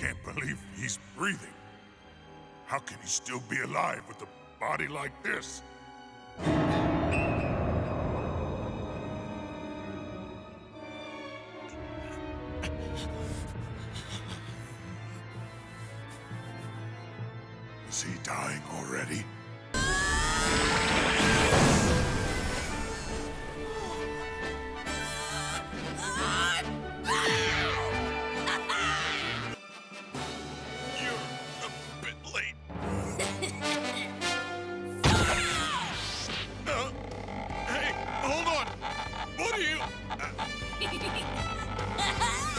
can't believe he's breathing. How can he still be alive with a body like this? Is he dying already? Hey, hold on! What are you...